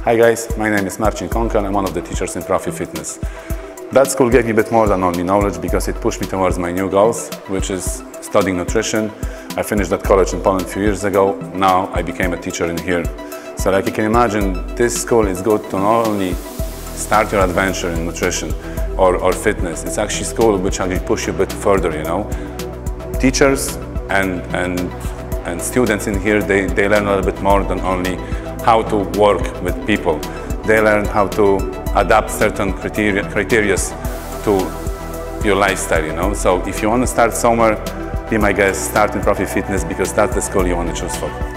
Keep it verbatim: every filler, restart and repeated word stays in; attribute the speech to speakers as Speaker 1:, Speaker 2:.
Speaker 1: Hi guys, my name is Marcin Konkel. I'm one of the teachers in Profi Fitness. That school gave me a bit more than only knowledge because it pushed me towards my new goals, which is studying nutrition. I finished that college in Poland a few years ago. Now I became a teacher in here. So like you can imagine, this school is good to not only start your adventure in nutrition or, or fitness, it's actually a school which actually push you a bit further, you know. Teachers and, and, and students in here, they, they learn a little bit more than only how to work with people. They learn how to adapt certain criteria, criteria to your lifestyle, you know. So if you want to start somewhere, be my guest, start in Profi Fitness because that's the school you want to choose for.